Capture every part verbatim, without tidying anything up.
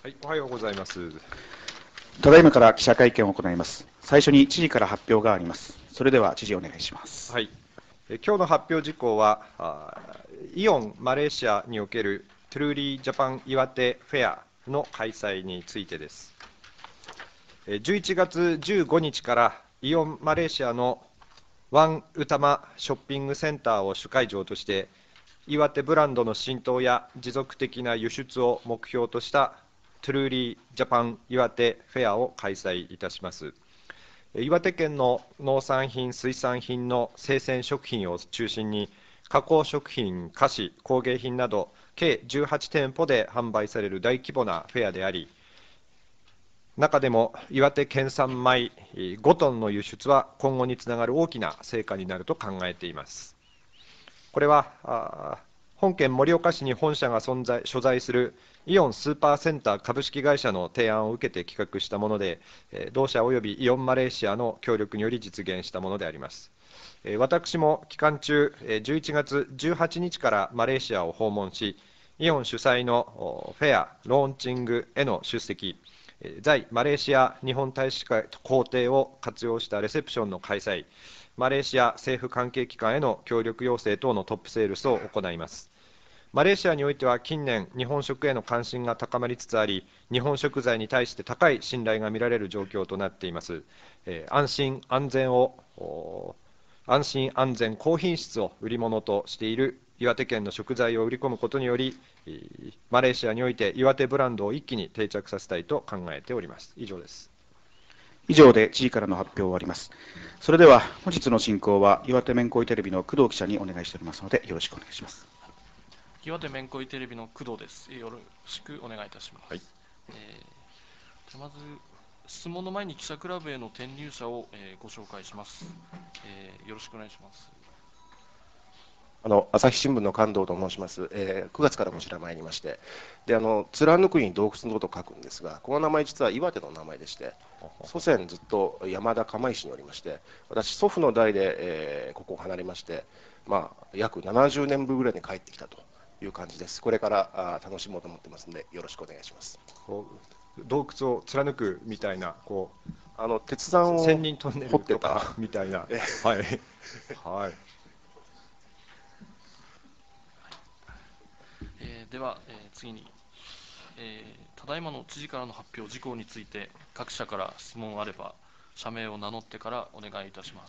はい、おはようございます。 ただいまから記者会見を行います。最初に知事から発表があります。それでは知事お願いします。 はい、え今日の発表事項は、あイオンマレーシアにおけるトゥルーリージャパン岩手フェアの開催についてです。えじゅういちがつじゅうごにちからイオンマレーシアのワンウタマショッピングセンターを主会場として、岩手ブランドの浸透や持続的な輸出を目標としたトゥルーリージャパン岩手フェアを開催いたします。岩手県の農産品、水産品の生鮮食品を中心に、加工食品、菓子、工芸品など、計じゅうはちてんぽで販売される大規模なフェアであり、中でも岩手県産米ごトンの輸出は今後につながる大きな成果になると考えています。これは本県盛岡市に本社が存在所在するイオンスーパーセンター株式会社の提案を受けて企画したもので、同社およびイオンマレーシアの協力により実現したものであります。私も期間中、じゅういちがつじゅうはちにちからマレーシアを訪問し、イオン主催のフェア、ローンチングへの出席、在マレーシア日本大使館公邸を活用したレセプションの開催、マレーシア政府関係機関への協力要請等のトップセールスを行います。マレーシアにおいては近年、日本食への関心が高まりつつあり、日本食材に対して高い信頼が見られる状況となっています。えー、安心安全を安心安全高品質を売り物としている岩手県の食材を売り込むことにより、マレーシアにおいて岩手ブランドを一気に定着させたいと考えております。以上です。 以上で知事からの発表を終わります。それでは本日の進行は岩手めんこいテレビの工藤記者にお願いしておりますのでよろしくお願いします。 岩手めんこいテレビの工藤です。よろしくお願いいたします。 はい、 えー、まず質問の前に記者クラブへの転入者を、えー、ご紹介します、えー。よろしくお願いします。 あの朝日新聞の関東と申します、えー、くがつからこちら参りまして、であの貫くに洞窟のと書くんですが、この名前、実は岩手の名前でして、祖先ずっと山田釜石におりまして、私、祖父の代で、えー、ここを離れまして、まあ、約ななじゅうねんぶりぐらいに帰ってきたという感じです。これからあ楽しもうと思ってますので、よろしくお願いします。 こう洞窟を貫くみたいな、こうあの鉄山を千人トンネル掘ってとかたみたいな、はい、はい。 えー、では、えー、次に、えー、ただいまの知事からの発表事項について各社から質問あれば社名を名乗ってからお願いいたします。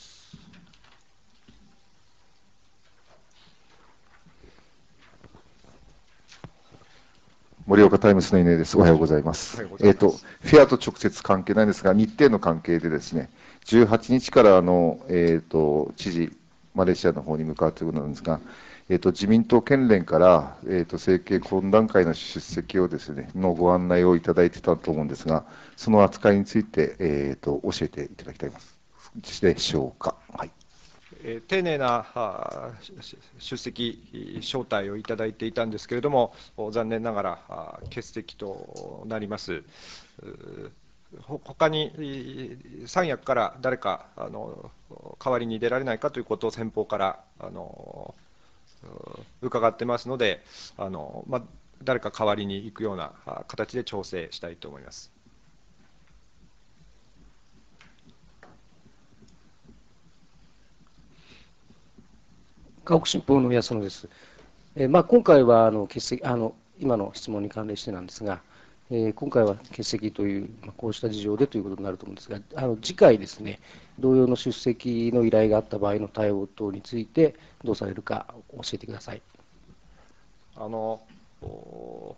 盛岡タイムスの稲です。おはようございます。えっ、と、フェアと直接関係ないんですが、日程の関係でですね、じゅうはちにちからあの、えっ、と、知事、マレーシアの方に向かうということなんですが、えっ、と、自民党県連から、えっ、と、政経懇談会の出席をですね、のご案内をいただいてたと思うんですが、その扱いについて、えっ、と、教えていただきたいでしょうか。はい。 えー丁寧なあ出席、招待をいただいていたんですけれども、残念ながらあ欠席となります。ほ他に三役から誰かあの代わりに出られないかということを先方からあの伺ってますので、あの、まあ、誰か代わりに行くようなあ形で調整したいと思います。 河北新報の安野です。えーまあ、今回はあの欠席あの今の質問に関連してなんですが、えー今回は欠席という、まあ、こうした事情でということになると思うんですが、あの次回ですね、同様の出席の依頼があった場合の対応等について、どうされるか教えてください。 あのお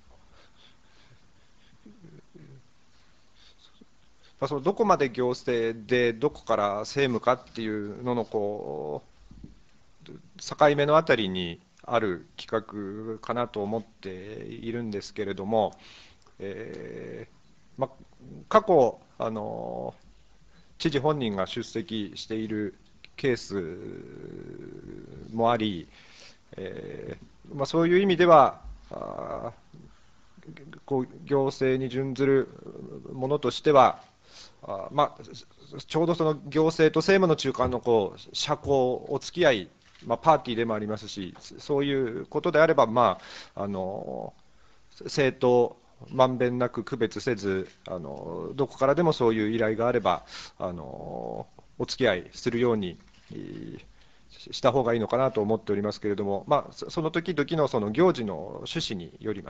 まあ、そのどこまで行政でどこから政務かっていうののこう境目のあたりにある企画かなと思っているんですけれども、えーまあ、過去あの知事本人が出席しているケースもあり、えーまあ、そういう意味ではあこう行政に準ずるものとしては、あまあ、ちょうどその行政と政務の中間のこう社交、お付き合い、まあ、パーティーでもありますし、そういうことであれば、まあ、あの政党まんべんなく区別せず、あのどこからでもそういう依頼があれば、あのお付き合いするようにした方がいいのかなと思っておりますけれども、まあ、その時々のその行事の趣旨によります。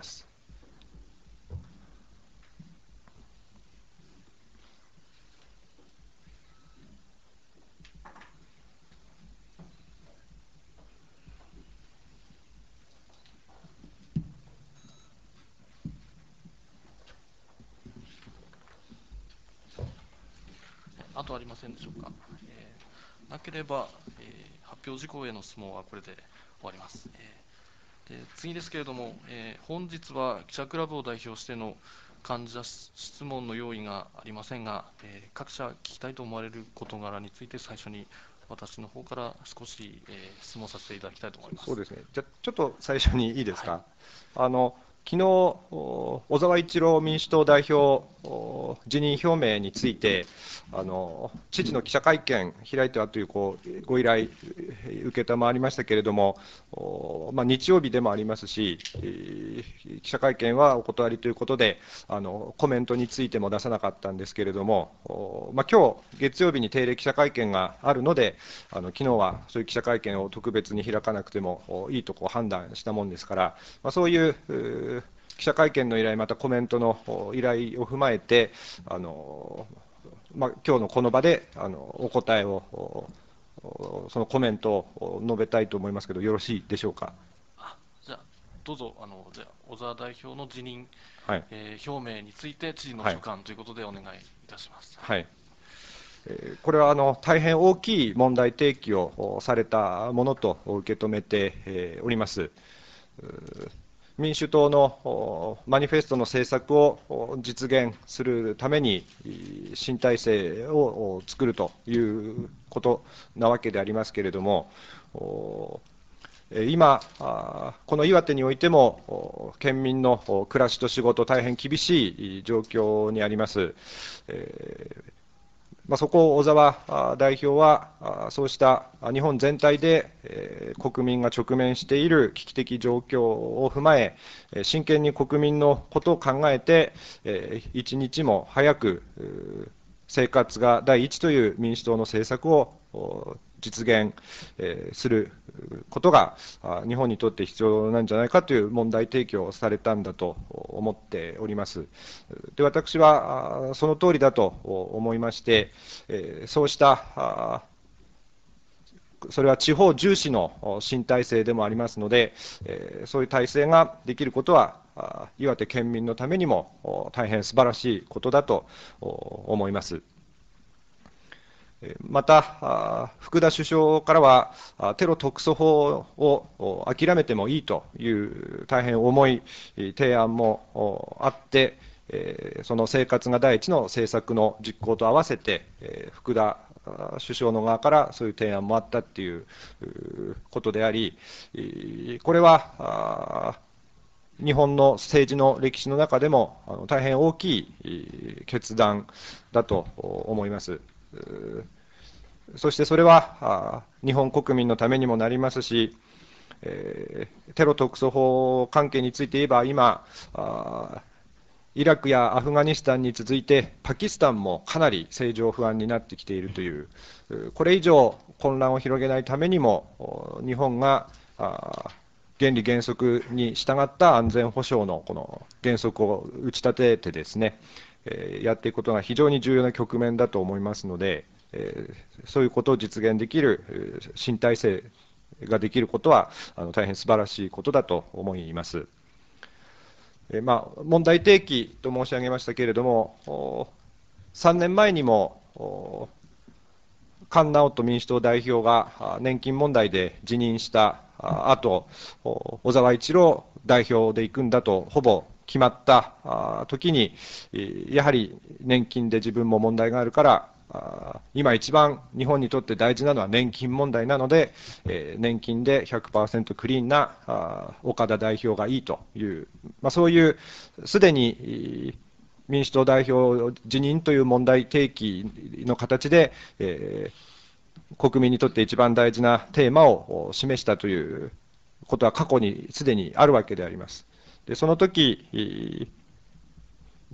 あとありませんでしょうか。えーなければ、えー発表事項への質問はこれで終わります。えーで次ですけれども、えー本日は記者クラブを代表しての患者質問の用意がありませんが、えー各社聞きたいと思われる事柄について最初に私の方から少し、えー質問させていただきたいと思います。 そうですね。じゃあちょっと最初にいいですか。 はい、 あの昨日、お小沢一郎民主党代表お辞任表明について、あの知事の記者会見開いてはという、こうご依頼、承りましたけれども、おまあ、日曜日でもありますし、えー記者会見はお断りということで、あのコメントについても出さなかったんですけれども、おまあ、今日月曜日に定例記者会見があるので、あの昨日はそういう記者会見を特別に開かなくてもおいいとこう判断したもんですから、まあ、そういううー記者会見の依頼、またコメントのお依頼を踏まえて、あのまあ今日のこの場であのお答えを、おおそのコメントを述べたいと思いますけど、よろしいでしょうか。 あじゃあ、どうぞ、あのじゃあ小沢代表の辞任、 はい、 えー表明について知事の所感ということでお願いいたします。 はい、えーこれはあの大変大きい問題提起をおされたものと受け止めてえーおります。うー民主党のおマニフェストの政策をお実現するために、い新体制をお作るということなわけでありますけれども、おえー今、あーこの岩手においても、お県民のお暮らしと仕事、大変厳しい状況にあります。えーまあ、そこを小沢あ代表は、あそうしたあ日本全体で、えー国民が直面している危機的状況を踏まえ、えー真剣に国民のことを考えて、えー一日も早くうー生活が第一という民主党の政策をお実現えーすることがあ日本にとって必要なんじゃないかという問題提起をされたんだと思っております。で、私はあその通りだと思いまして、えーそうしたあそれは地方重視の新体制でもありますので、えーそういう体制ができることは、あ岩手県民のためにもお大変素晴らしいことだとお思います。えーまた、あ福田首相からは、あテロ特措法をお諦めてもいいという大変重いえー提案もおあって、えーその生活が第一の政策の実行と合わせて、えー福田あ首相の側からそういう提案もあったっていううーことであり、えーこれはあ日本の政治の歴史の中でもあの大変大きいえー決断だと思います。うーそしてそれはあ日本国民のためにもなりますし、えーテロ特措法関係について言えば、今、あイラクやアフガニスタンに続いて、パキスタンもかなり政情不安になってきているという、うこれ以上混乱を広げないためにも、お日本があ原理原則に従った安全保障のこの原則を打ち立ててですね、えーやっていくことが非常に重要な局面だと思いますので、えーそういうことを実現できるえー新体制ができることは、あの大変素晴らしいことだと思います。えーまあ、問題提起と申し上げましたけれども、おさんねんまえにも、お菅直人民主党代表があ年金問題で辞任したあ後、お小沢一郎代表で行くんだとほぼ決まったあ時に、えーやはり年金で自分も問題があるから、あ今一番日本にとって大事なのは年金問題なので、えー年金で ひゃくパーセント クリーンなあ岡田代表がいいという、まあ、そういうすでにえー民主党代表辞任という問題提起の形で、えー国民にとって一番大事なテーマをお示したということは過去にすでにあるわけであります。でその時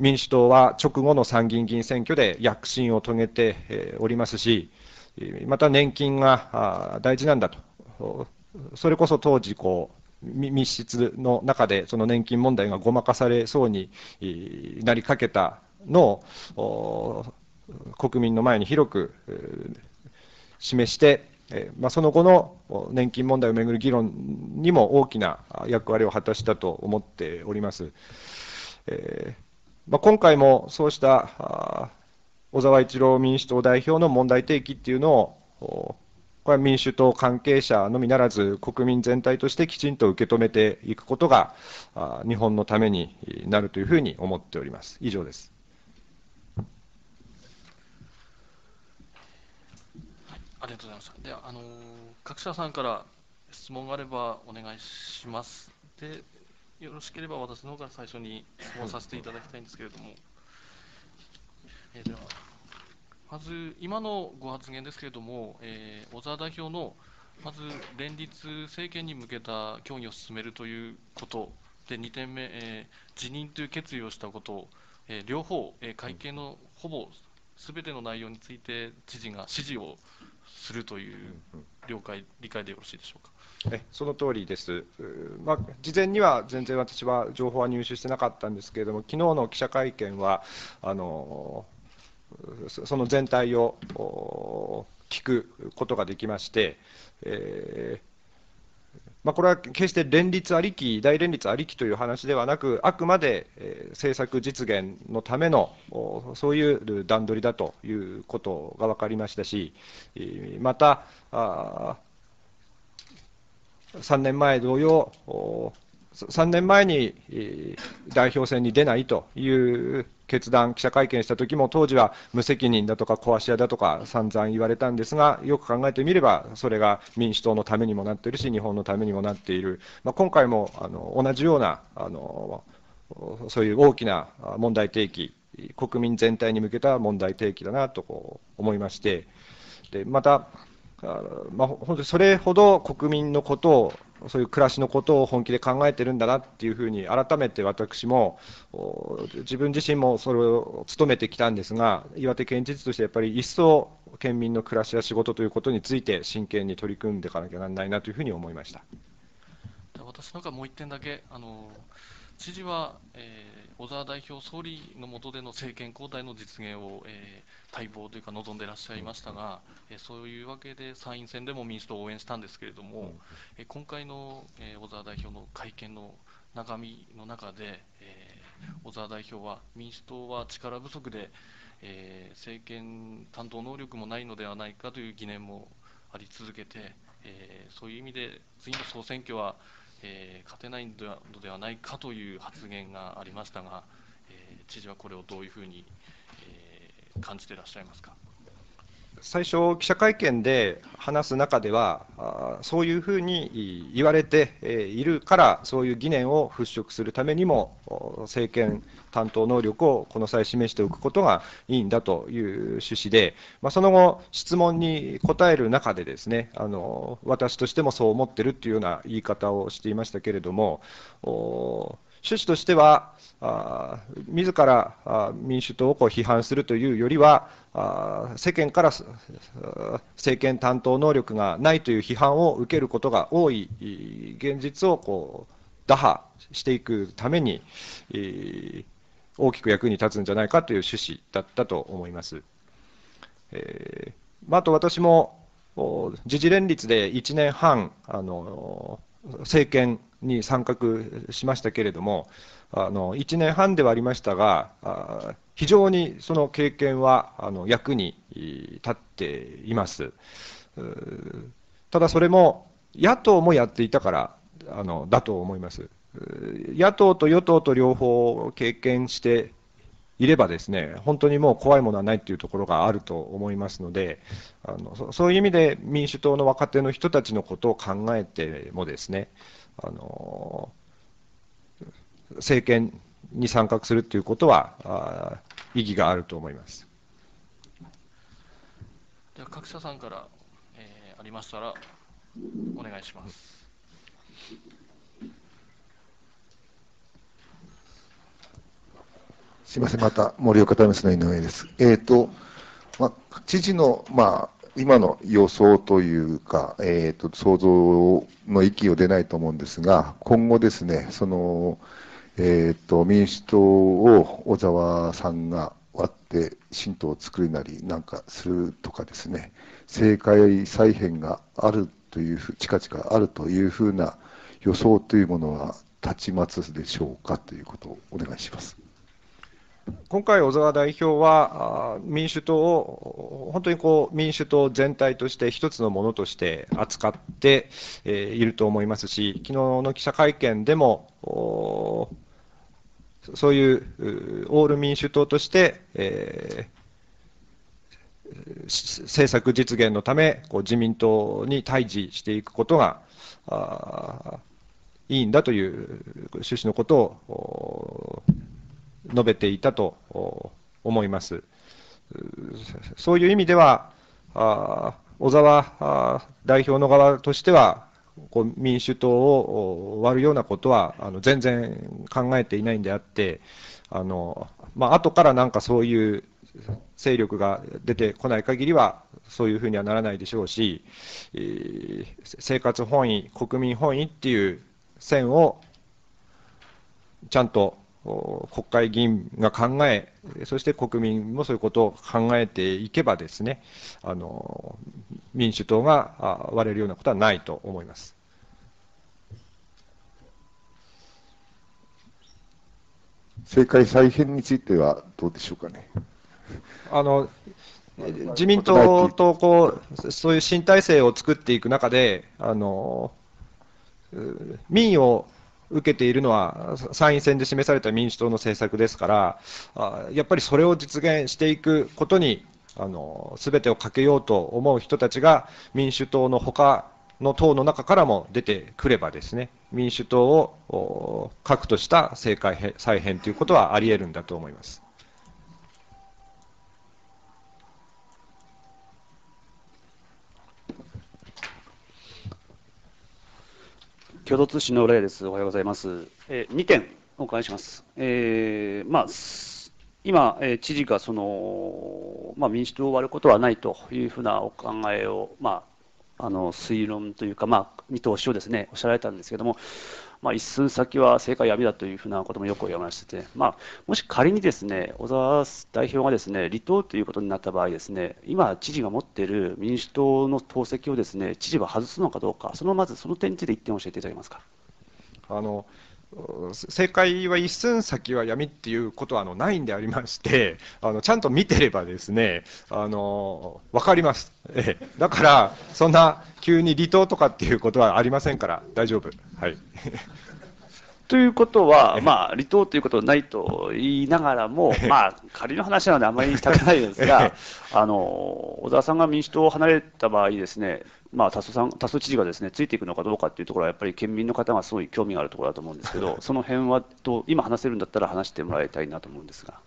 民主党は直後の参議院議員選挙で躍進を遂げておりますし、また年金が大事なんだと、それこそ当時こう、密室の中でその年金問題がごまかされそうになりかけたのを国民の前に広く示して、まあ、その後の年金問題をめぐる議論にも大きな役割を果たしたと思っております。えーまあ、今回もそうした小沢一郎民主党代表の問題提起っていうのを、これは民主党関係者のみならず、国民全体としてきちんと受け止めていくことが、日本のためになるというふうに思っております。以上です。 はい、ありがとうございました。では、あの各社さんから質問があればお願いします。で、よろしければ私の方から最初に質問させていただきたいんですけれども、えー、では、まず今のご発言ですけれども、えー、小沢代表のまず連立政権に向けた協議を進めるということで、にてんめ、えー、辞任という決意をしたこと、えー、両方、えー、会見のほぼすべての内容について知事が指示をするという了解、理解でよろしいでしょうか。 えその通りです、まあ、事前には全然私は情報は入手してなかったんですけれども、昨日の記者会見は、あのその全体を聞くことができまして、えーまあ、これは決して連立ありき、大連立ありきという話ではなく、あくまで政策実現のためのそういう段取りだということが分かりましたし、また、あさんねんまえ同様、さんねんまえに代表選に出ないという決断、記者会見したときも、当時は無責任だとか、壊し屋だとか、散々言われたんですが、よく考えてみれば、それが民主党のためにもなっているし、日本のためにもなっている、まあ、今回もあの同じようなあの、そういう大きな問題提起、国民全体に向けた問題提起だなとこう思いまして、でまた、あまあ、本当にそれほど国民のことを、そういう暮らしのことを本気で考えてるんだなっていうふうに、改めて私も、自分自身もそれを務めてきたんですが、岩手県知事としてやっぱり一層、県民の暮らしや仕事ということについて、真剣に取り組んでいかなきゃならないなというふうに思いました。 私の方からもういってんだけ、あの知事は、えー、小沢代表、総理の下での政権交代の実現を、えー、待望というか望んでいらっしゃいましたが、えー、そういうわけで参院選でも民主党を応援したんですけれども、えー、今回の、えー、小沢代表の会見の中身の中で、えー、小沢代表は民主党は力不足で、えー、政権担当能力もないのではないかという疑念もあり続けて、えー、そういう意味で次の総選挙はえー、勝てないのでは、のではないかという発言がありましたが、えー、知事はこれをどういうふうに、えー、感じていらっしゃいますか。 最初、記者会見で話す中では、そういうふうに言われているから、そういう疑念を払拭するためにも、政権担当能力をこの際示しておくことがいいんだという趣旨で、まあ、その後、質問に答える中でですね、あの私としてもそう思ってるっていうような言い方をしていましたけれども、趣旨としては、あ自らあ民主党をこう批判するというよりは、あ世間から政権担当能力がないという批判を受けることが多い現実をこう打破していくために、えー、大きく役に立つんじゃないかという趣旨だったと思います。えー、あと私も時事連立でいちねんはんあの政権に参画しましたけれども、あのいちねんはんではありましたが、非常にその経験はあの役に立っています。ただそれも野党もやっていたからあのだと思います。野党と与党と両方経験していればですね、本当にもう怖いものはないというところがあると思いますので、あのそういう意味で民主党の若手の人たちのことを考えてもですね、あの政権に参画するということは意義があると思います。 では各社さんから、えー、ありましたらお願いします。 すみません、また盛岡タイムスの井上です。えーとまあ、知事の、まあ、今の予想というか、えーと、想像の域を出ないと思うんですが、今後ですね、そのえーと民主党を小沢さんが割って新党を作るなりなんかするとかですね、政界再編があるというふう、近々あるというふうな予想というものは立ち待つでしょうかということをお願いします。 今回、小沢代表はあ民主党を本当にこう民主党全体として一つのものとして扱って、えーいると思いますし、昨日の記者会見でも、おそういううオール民主党として、えーし政策実現のため、こう自民党に対峙していくことがあーいいんだという趣旨のことをお述べていたとお思います。うそういう意味では、あ小沢あ代表の側としては、こう民主党をお割るようなことはあの全然考えていないんであって、あのまあ後からなんかそういう勢力が出てこない限りは、そういうふうにはならないでしょうし、えー生活本位、国民本位っていう線をちゃんとお国会議員が考え、そして国民もそういうことを考えていけばですね、あの民主党があ割れるようなことはないと思います。 政界再編についてはどうでしょうかね。 あの自民党とこうそういう新体制を作っていく中で、あのう民意を受けているのは参院選で示された民主党の政策ですから、あやっぱりそれを実現していくことにあの全てをかけようと思う人たちが民主党の他の党の中からも出てくればですね、民主党をお核とした政界再編ということはあり得るんだと思います。 共同通信の例です。おはようございます。えー、にてんお伺いします。えーまあ、す今、えー知事がその、まあ、民主党を割ることはないというふうなお考えを、まあ、あの推論というか、まあ、見通しをですね、おっしゃられたんですけれども、まあ、一寸先は政界闇だというふうなこともよく言われましてて、まあ、もし仮にですね、小沢代表がですね、離党ということになった場合ですね、今、知事が持っている民主党の党籍をですね、知事は外すのかどうか、そのまずその点について一点教えていただけますか。 あの政界は一寸先は闇っていうことはあのないんでありまして、あのちゃんと見てればですね、あの分かります、ええ、だから、そんな急に離党とかっていうことはありませんから、大丈夫。はいということは、まあ、離党ということはないと言いながらも、まあ、仮の話なのであまり言いたくないですが、あの小沢さんが民主党を離れた場合ですね、まあ、多数さん多数知事がですねついていくのかどうかというところは、やっぱり県民の方がすごい興味があるところだと思うんですけど、その辺はと今話せるんだったら話してもらいたいなと思うんですが。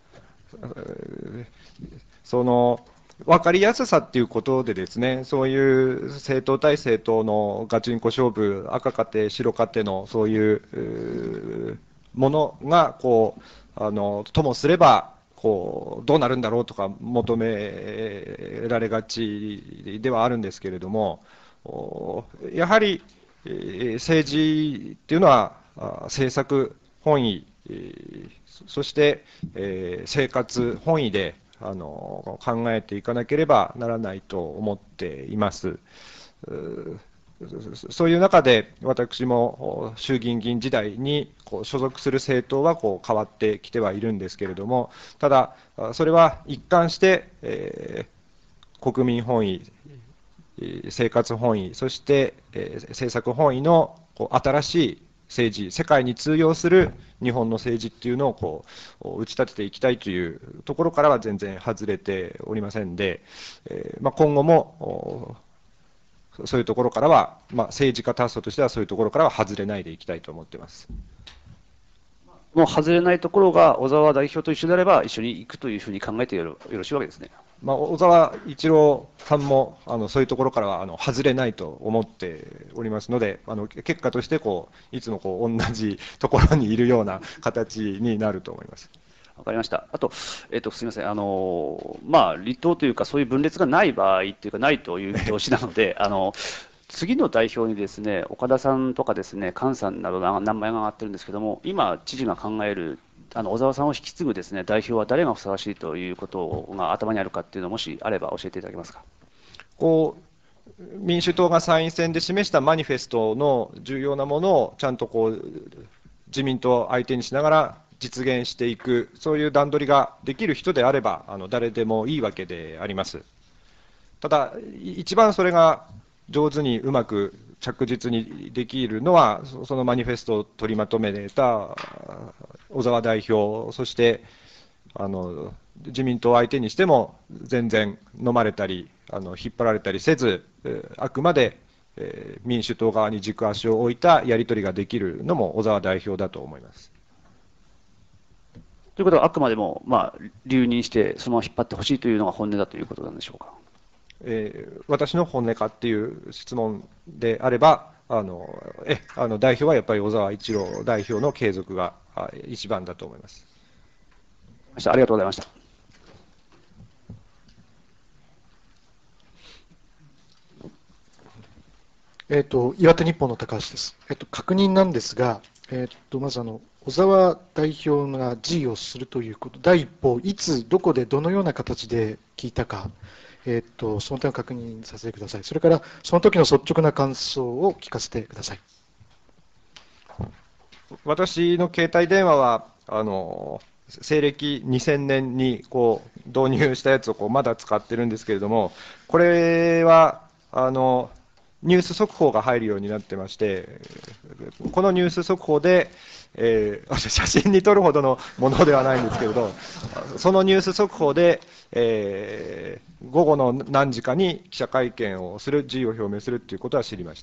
その分かりやすさっていうことでですね、そういう政党対政党のガチンコ勝負、赤かて白かてのそういううーものがこうあのともすればこうどうなるんだろうとか求められがちではあるんですけれども、おやはりえー政治っていうのはあ政策本位、えーそして、えー生活本位であの考えていかなければならないと思っています。うそういう中で、私も衆議院議員時代にこう所属する政党はこう変わってきてはいるんですけれども、ただ、それは一貫して、えー国民本位、生活本位、そして、えー政策本位のこう新しい政治、世界に通用する日本の政治っていうのをこう打ち立てていきたいというところからは全然外れておりませんで、えーまあ、今後もおそういうところからは、まあ、政治家タストとしてはそういうところからは外れないでいきたいと思っています。 もう外れないところが小沢代表と一緒であれば一緒に行くというふうに考えてよろよろしいわけですね。 まあ、小沢一郎さんもあのそういうところからはあの外れないと思っておりますので、あの結果としてこういつもこう同じところにいるような形になると思います。 わかりました。あと、えっと、すみません、あのまあ、離党というか、そういう分裂がない場合っていうか、ないという見通しなので、あの次の代表にですね、岡田さんとかですね、菅さんなどの名前が挙がってるんですけども、今、知事が考える、あの小沢さんを引き継ぐですね、代表は誰がふさわしいということが頭にあるかっていうのを、もしあれば教えていただけますか。 こう民主党が参院選で示したマニフェストの重要なものをちゃんとこう自民党を相手にしながら実現していく、そういう段取りができる人であれば、あの誰でもいいわけであります。ただ、一番それが上手にうまく着実にできるのは、そのマニフェストを取りまとめた小沢代表、そしてあの自民党を相手にしても全然飲まれたり、あの引っ張られたりせず、あくまでえー民主党側に軸足を置いたやり取りができるのも小沢代表だと思います。 ということは、あくまでも、まあ、留任して、そのまま引っ張ってほしいというのが本音だということなんでしょうか。 えー私の本音かっていう質問であれば、あのえあの代表はやっぱり小沢一郎代表の継続があ一番だと思います。 ありがとうございました。 えっと、岩手日報の高橋です。えっと、確認なんですが、えっと、まずあの、小沢代表が辞意をするということ、第一報、いつ、どこで、どのような形で聞いたか、えっと、その点を確認させてください。それから、その時の率直な感想を聞かせてください。 私の携帯電話は、あの西暦にせんねんにこう導入したやつをこうまだ使ってるんですけれども、これはあのニュース速報が入るようになってまして、このニュース速報で、えー、写真に撮るほどのものではないんですけれど、そのニュース速報で、えー、午後の何時かに記者会見をする、辞意を表明するということは知りました。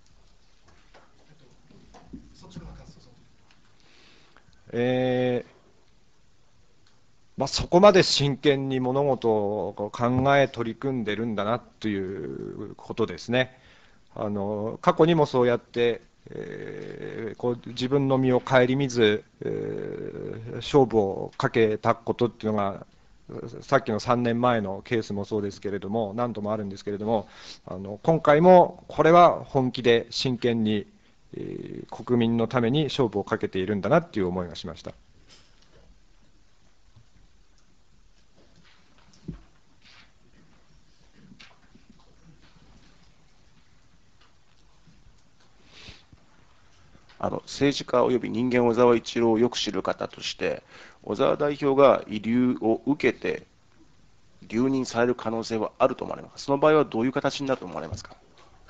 えーまあ、そこまで真剣に物事を考え、取り組んでるんだなということですね。あの過去にもそうやって、えーこう自分の身を顧みず、えー勝負をかけたことっていうのが、さっきのさんねんまえのケースもそうですけれども、何度もあるんですけれども、あの今回もこれは本気で真剣に、えー国民のために勝負をかけているんだなという思いがしました。 あの政治家および人間小沢一郎をよく知る方として、小沢代表が慰留を受けて留任される可能性はあると思われますか。その場合はどういう形になると思われますか。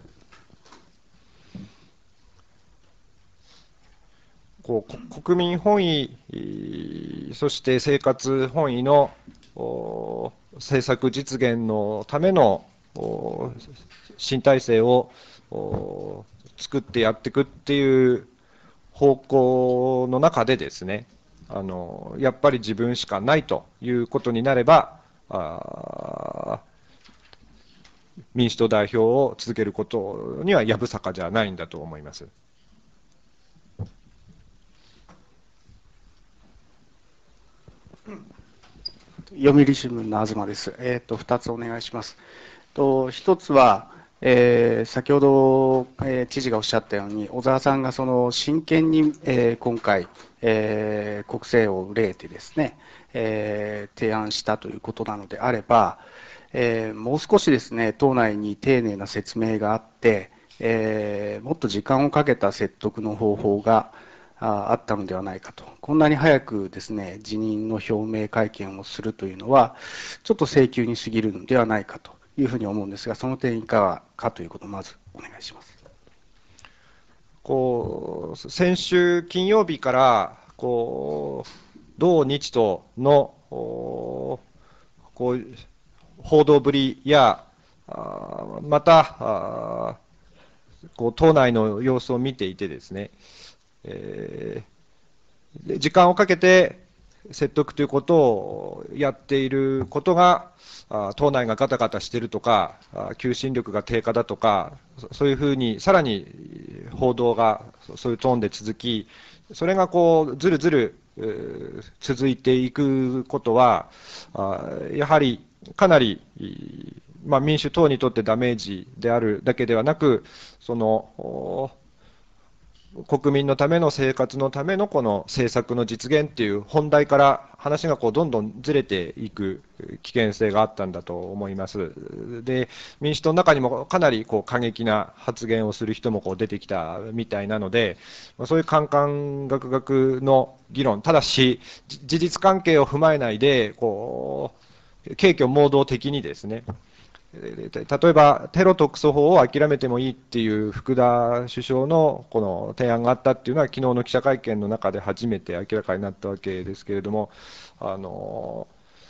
こう国民本位、そして生活本位のお政策実現のためのお新体制をお作ってやっていくっていう方向の中でですね、あのやっぱり自分しかないということになれば、あ民主党代表を続けることにはやぶさかじゃないんだと思います。 読売新聞の東です。えっ、と、ふたつお願いします。とひとつは、えー先ほど、えー知事がおっしゃったように、小沢さんがその真剣に、えー今回、えー国政を憂えてですね、えー提案したということなのであれば、えーもう少しですね、党内に丁寧な説明があって、えーもっと時間をかけた説得の方法がああったのではないかと、こんなに早くですね、辞任の表明会見をするというのは、ちょっと請求に過ぎるのではないかというふうに思うんですが、その点いかがかということをまずお願いします。 こう先週金曜日からこう同日とのおこう報道ぶりや、あまたあこう党内の様子を見ていてですね、えーで時間をかけて説得ということをやっていることが、あ党内がガタガタしているとか、あ求心力が低下だとか、そそういうふうにさらに報道がそういうトーンで続き、それがこうずるずるえー続いていくことは、あやはりかなり、まあ、民主党にとってダメージであるだけではなく、そのお国民のための生活のためのこの政策の実現っていう本題から話がこうどんどんずれていく危険性があったんだと思います。で、民主党の中にもかなりこう過激な発言をする人もこう出てきたみたいなので、そういうカンカンガクガクの議論、ただし、事実関係を踏まえないで、こう軽挙盲導的にですね、例えばテロ特措法を諦めてもいいっていう福田首相のこの提案があったっていうのは、昨日の記者会見の中で初めて明らかになったわけですけれども、あの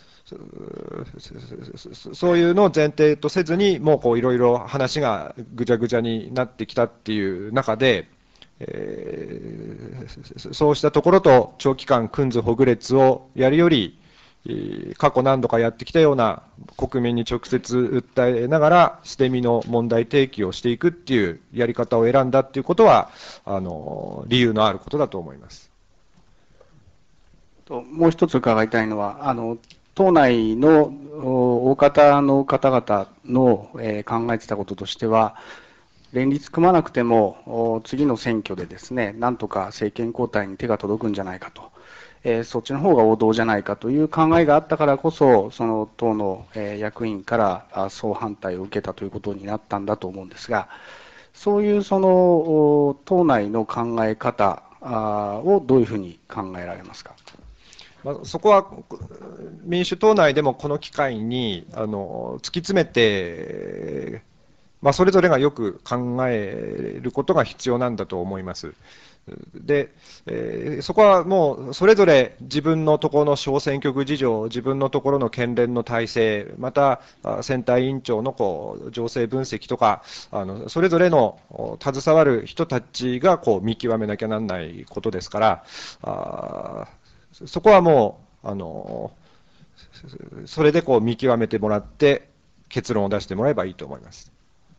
そういうのを前提とせずに、もうこういろいろ話がぐちゃぐちゃになってきたっていう中で、えーそうしたところと長期間、訓図ほぐ列をやるより、過去何度かやってきたような国民に直接訴えながら捨て身の問題提起をしていくっていうやり方を選んだっていうことは、あの理由のあることだと思います。 ともう一つ伺いたいのは、あの党内の大方の方々の、えー考えてたこととしては、連立組まなくてもお次の選挙でですね、なんとか政権交代に手が届くんじゃないかと。えーそっちの方が王道じゃないかという考えがあったからこそ、その党の、えー役員からあ総反対を受けたということになったんだと思うんですが、そういうそのお党内の考え方あをどういうふうに考えられますか。 まあ、そこは民主党内でもこの機会にあの突き詰めて、まあ、それぞれがよく考えることが必要なんだと思います。で、えーそこはもうそれぞれ自分のところの小選挙区事情、自分のところの県連の体制、またあ選対委員長のこう情勢分析とか、あのそれぞれのお携わる人たちがこう見極めなきゃなんないことですから、あそこはもうあのそれでこう見極めてもらって結論を出してもらえばいいと思います。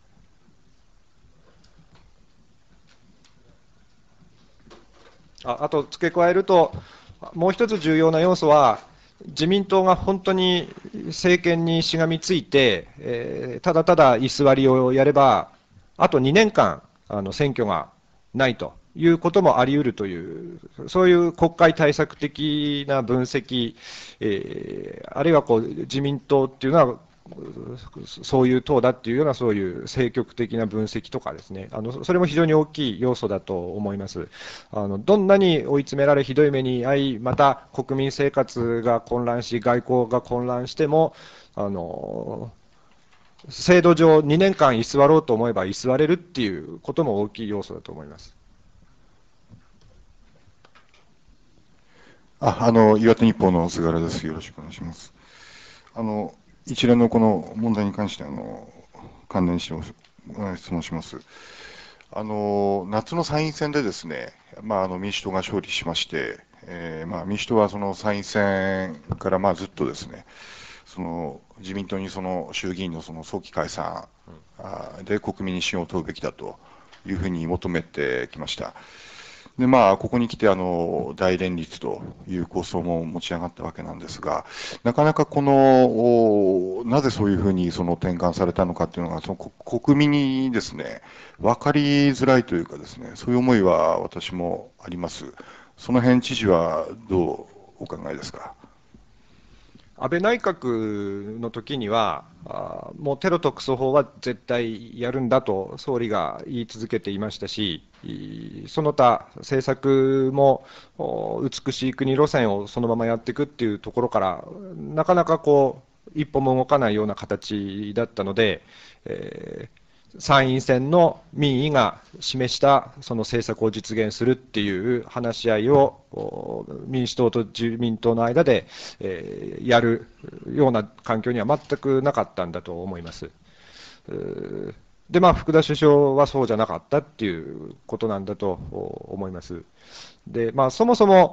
ああと付け加えると、もう一つ重要な要素は、自民党が本当に政権にしがみついて、えーただただ居座りをやれば、あとにねんかんあの選挙がないということもあり得るという、そういう国会対策的な分析、えーあるいはこう自民党っていうのは、そういう党だっていうような、そういう政局的な分析とかですね、あのそれも非常に大きい要素だと思います。あのどんなに追い詰められ、ひどい目に遭い、また国民生活が混乱し、外交が混乱しても、あの制度上、にねんかん居座ろうと思えば居座れるっていうことも大きい要素だと思います。 ああの岩手日報の菅原です。よろしくお願いします。あの一連のこの問題に関してあの関連して質問します。あの夏の参院選でですね、まあ、あの民主党が勝利しまして、えーまあ、民主党はその参院選からまあずっとですね、その自民党にその衆議院のその早期解散あで国民に信を問うべきだというふうに求めてきました。でまあ、ここに来てあの大連立という構想も持ち上がったわけなんですが、なかなかこのなぜそういうふうにその転換されたのかというのが、その国民にですね分かりづらいというかですね、そういう思いは私もあります。その辺知事はどうお考えですか。 安倍内閣の時には、あもうテロ特措法は絶対やるんだと総理が言い続けていましたし、いその他政策もお美しい国路線をそのままやっていくっていうところから、なかなかこう一歩も動かないような形だったので、えー参院選の民意が示したその政策を実現するっていう話し合いをお民主党と自民党の間で、えーやるような環境には全くなかったんだと思います。うーで、まあ、福田首相はそうじゃなかったっていうことなんだと思います。で、まあ、そもそも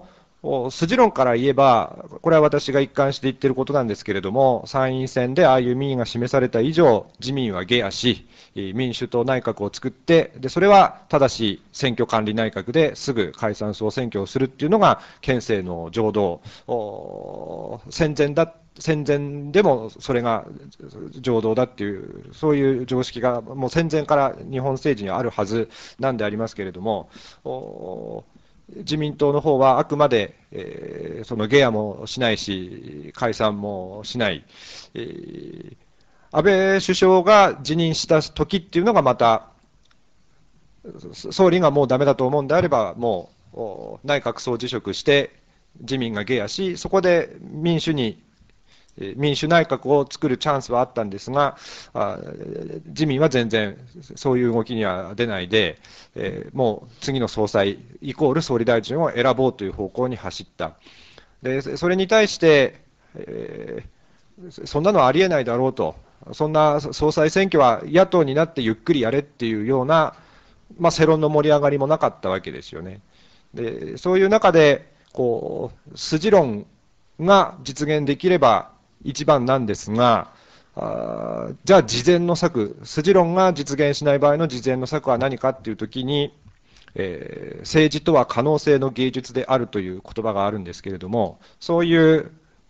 筋論から言えば、これは私が一貫して言っていることなんですけれども、参院選でああいう民意が示された以上、自民は下野し、民主党内閣を作って、でそれはただし選挙管理内閣ですぐ解散総選挙をするっていうのが憲政の常道、戦前だ戦前でもそれが常道だっていう、そういう常識がもう戦前から日本政治にはあるはずなんでありますけれども、自民党の方はあくまで、えー、その下野もしないし、解散もしない、えー、安倍首相が辞任した時っていうのがまた、総理がもうだめだと思うんであれば、もう内閣総辞職して、自民が下野し、そこで民主に、民主内閣を作るチャンスはあったんですが、自民は全然そういう動きには出ないで、えー、もう次の総裁イコール総理大臣を選ぼうという方向に走った。でそれに対して、えー、そんなのはありえないだろうと、そんな総裁選挙は野党になってゆっくりやれっていうような、まあ、世論の盛り上がりもなかったわけですよね。でそういう中でこう筋論が実現できれば一番なんですが、あじゃあ事前の策、筋論が実現しない場合の事前の策は何かっていうときに、えー、政治とは可能性の芸術であるという言葉があるんですけれども、そういう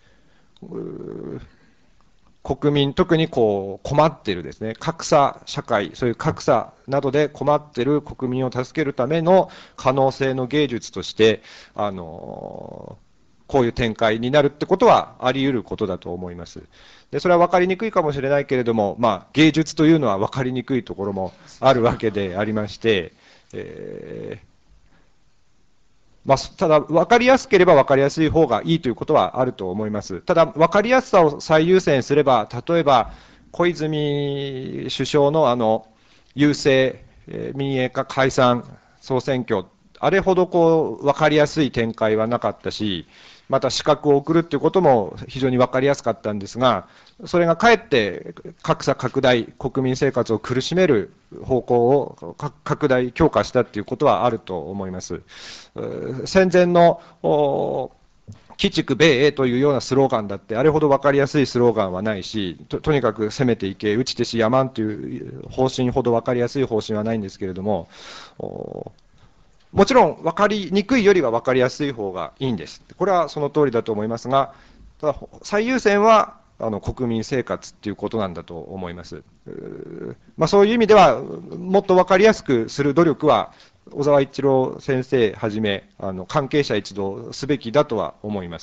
国民、特にこう困っているですね、格差社会、そういう格差などで困っている国民を助けるための可能性の芸術として、あのーこういう展開になるってことはあり得ることだと思います。でそれは分かりにくいかもしれないけれども、まあ、芸術というのは分かりにくいところもあるわけでありまして、えーまあ、ただ、分かりやすければ分かりやすい方がいいということはあると思います。ただ、分かりやすさを最優先すれば、例えば小泉首相のあの郵政民営化解散総選挙、あれほどこう分かりやすい展開はなかったし、また資格を送るということも非常に分かりやすかったんですが、それがかえって格差拡大、国民生活を苦しめる方向を拡大、強化したということはあると思います。戦前の鬼畜米英というようなスローガンだって、あれほど分かりやすいスローガンはないし、と, とにかく攻めていけ、打ち手しやまんという方針ほど分かりやすい方針はないんですけれども、もちろん分かりにくいよりは分かりやすい方がいいんです。これはその通りだと思いますが、ただ最優先はあの国民生活ということなんだと思います。まあ、そういう意味では、もっと分かりやすくする努力は、小沢一郎先生はじめ、あの関係者一同すべきだとは思います。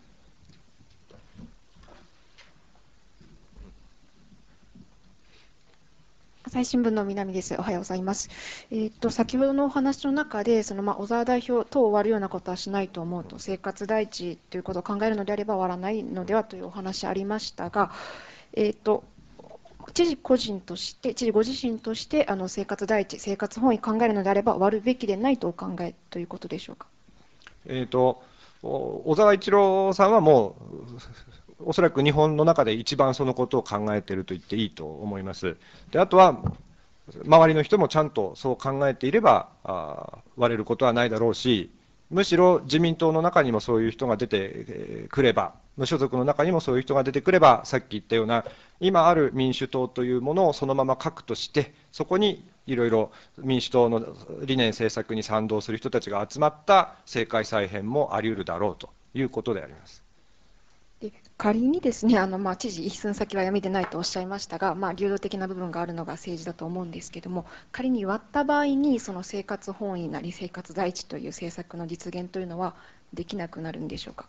朝日新聞の南です。おはようございます。えー、っと先ほどのお話の中で、そのまあ小沢代表と終わるようなことはしないと思うと、生活第一ということを考えるのであれば終わらないのではというお話ありましたが、えー、っと知事個人として、知事ご自身として、あの生活第一、生活本位考えるのであれば終わるべきでないとお考えということでしょうか。 えー、っと小沢一郎さんはもう、おそらく日本の中で一番そのことを考えていると言っていいと思います。であとは、周りの人もちゃんとそう考えていれば、あ割れることはないだろうし、むしろ自民党の中にもそういう人が出てくれば、無所属の中にもそういう人が出てくれば、さっき言ったような、今ある民主党というものをそのまま核として、そこにいろいろ民主党の理念、政策に賛同する人たちが集まった政界再編もあり得るだろうということであります。 で仮にですね、あのまあ知事、一寸先は闇でないとおっしゃいましたが、まあ、流動的な部分があるのが政治だと思うんですけれども、仮に割った場合に、その生活本位なり生活第一という政策の実現というのはできなくなるんでしょうか。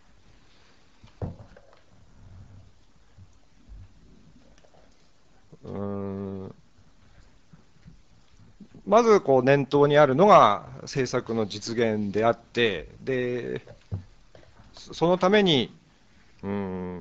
うーんまずこう念頭にあるのが政策の実現であって、でそのためにうーん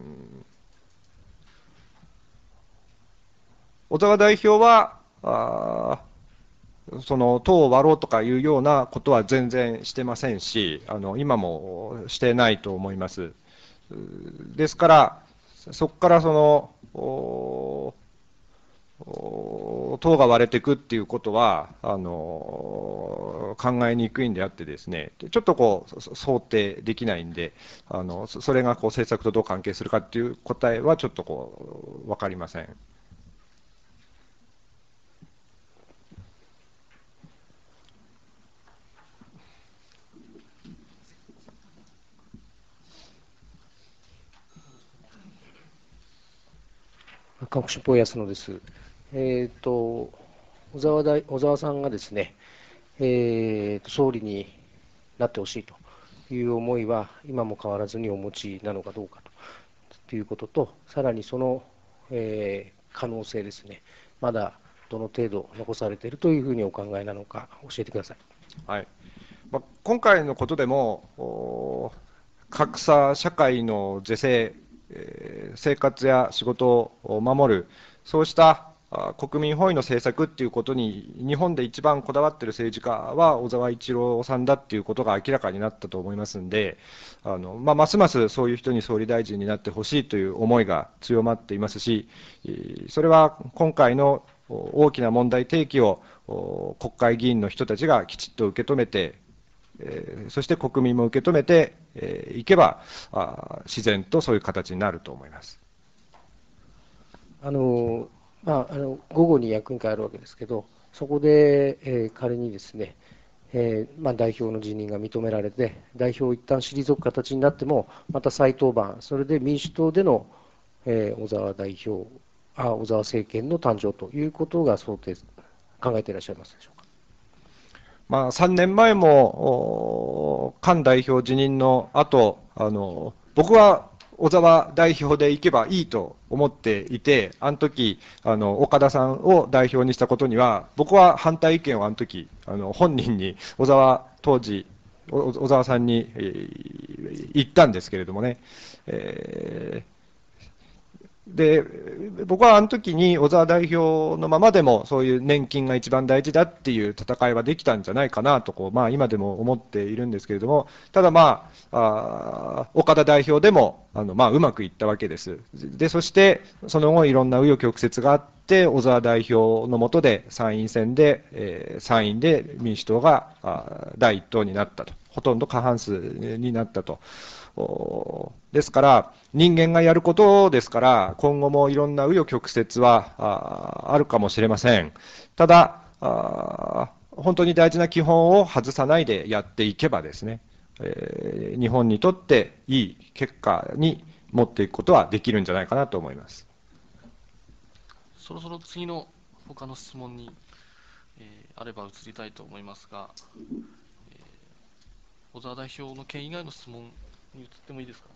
小沢代表はあその党を割ろうとかいうようなことは全然してませんし、あの今もしてないと思います。ですから、そこからその党が割れていくっていうことはあの考えにくいんであってですね、ちょっとこう想定できないんで、あのそれがこう政策とどう関係するかっていう答えはちょっとこう分かりません。 韓国新報安野です。えっ、と小沢大小沢さんがですね、えーと、総理になってほしいという思いは今も変わらずにお持ちなのかどうかと、ということと、さらにその、えー可能性ですね、まだどの程度残されているというふうにお考えなのか教えてください。 はい、まあ、今回のことでも格差社会の是正、えー、生活や仕事を守る、そうした国民本位の政策っていうことに日本で一番こだわっている政治家は小沢一郎さんだっていうことが明らかになったと思いますんで、あの、まあ、ますますそういう人に総理大臣になってほしいという思いが強まっていますし、それは今回の大きな問題提起を国会議員の人たちがきちっと受け止めて、えー、そして国民も受け止めてい、えー、けばあ自然とそういう形になると思います。 あのまあ、あの午後に役員会あるわけですけど、そこで、えー、仮にですね、えーまあ、代表の辞任が認められて、代表を一旦退く形になっても、また再登板、それで民主党での、えー、小沢代表あ、小沢政権の誕生ということが想定、考えていらっしゃいますでしょうか。 まあ、さんねんまえも菅代表辞任の後、あの僕は小沢代表で行けばいいと思っていて、あの時あの岡田さんを代表にしたことには、僕は反対意見をあの時あの本人に、小沢当時、小沢さんに、えー、言ったんですけれどもね。えーで僕はあの時に小沢代表のままでもそういう年金が一番大事だっていう戦いはできたんじゃないかなとこう、まあ、今でも思っているんですけれども、ただ、まあ、あ岡田代表でもあの、まあ、うまくいったわけです。でそしてその後いろんな紆余曲折があって小沢代表の下で参院選で、えー、参院で民主党があ第一党になったと、ほとんど過半数になったと。ですから人間がやることですから、今後もいろんな紆余曲折は あ, あるかもしれません。ただあ本当に大事な基本を外さないでやっていけばですね、えー、日本にとっていい結果に持っていくことはできるんじゃないかなと思います。 そろそろ次の他の質問に、えー、あれば移りたいと思いますが、えー、小沢代表の件以外の質問に移ってもいいですか。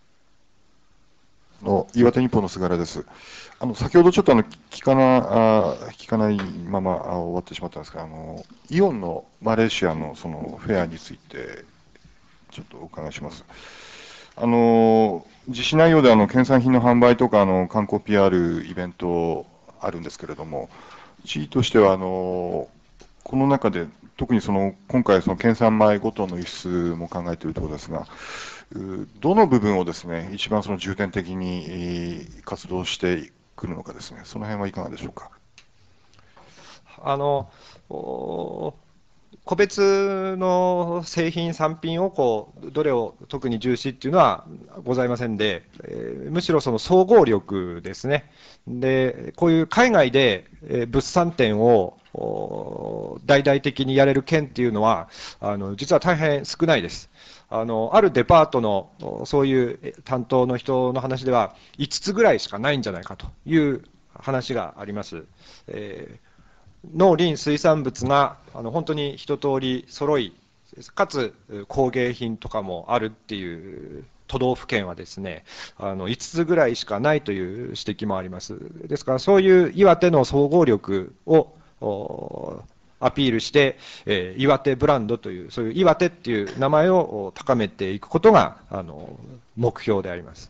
の岩手日報の菅原です。あの先ほどちょっとあの聞かなあ聞かないままあ終わってしまったんですが、あのイオンのマレーシアのそのフェアについてちょっとお伺いします。あの実施内容であの県産品の販売とかあの観光 ピーアール イベントあるんですけれども、地位としてはあのこの中で特にその今回その県産米ごとの輸出も考えているところですが、どの部分をですね一番その重点的に活動してくるのかですね、その辺はいかがでしょうか。 あの個別の製品、産品をこうどれを特に重視っていうのはございませんで、えー、むしろその総合力ですね。でこういう海外で物産展を大々的にやれる県っていうのはあの実は大変少ないです。あのあるデパートのそういう担当の人の話ではいつつぐらいしかないんじゃないかという話があります。えー農林水産物があの本当に一通り揃い、かつ工芸品とかもあるっていう都道府県はですね、あのいつつぐらいしかないという指摘もあります。ですからそういう岩手の総合力をアピールして、えー、岩手ブランドという、そういう岩手っていう名前を高めていくことがあの目標であります。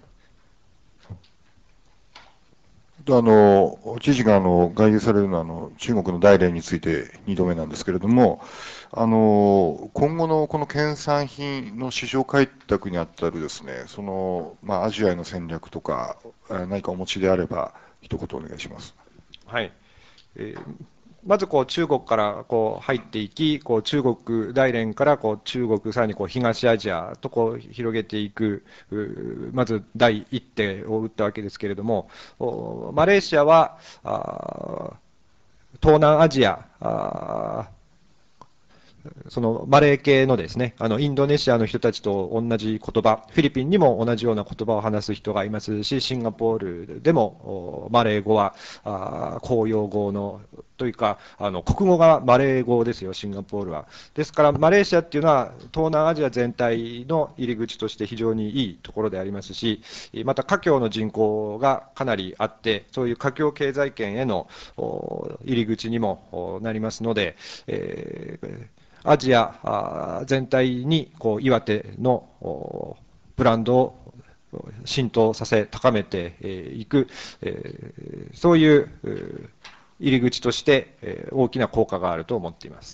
あの知事があの外遊されるのはあの中国の大連についてにどめなんですけれども、あの今後のこの県産品の市場開拓にあたるですね、そのまあ、アジアへの戦略とか何かお持ちであれば一言お願いします。 はいえーまずこう中国からこう入っていき、こう中国大連からこう中国、さらにこう東アジアとこう広げていく、うまず第一手を打ったわけですけれども、おマレーシアはあ東南アジア、あそのマレー系のですね、あのインドネシアの人たちと同じ言葉、フィリピンにも同じような言葉を話す人がいますし、シンガポールでもおマレー語はあ公用語のというか、あの国語がマレー語ですよ、シンガポールは。ですから、マレーシアっていうのは東南アジア全体の入り口として非常にいいところでありますし、また華僑の人口がかなりあって、そういう華僑経済圏へのお入り口にもなりますので、えーアジア全体にこう岩手のブランドを浸透させ、高めていく、そういう入り口として大きな効果があると思っています。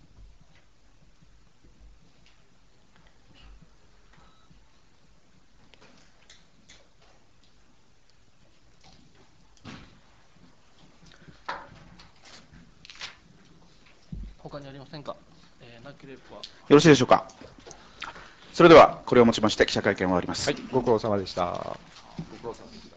他にありませんか。えー、なければよろしいでしょうか。それではこれをもちまして記者会見を終わります。 はい、ご苦労様でした。ご苦労様でした。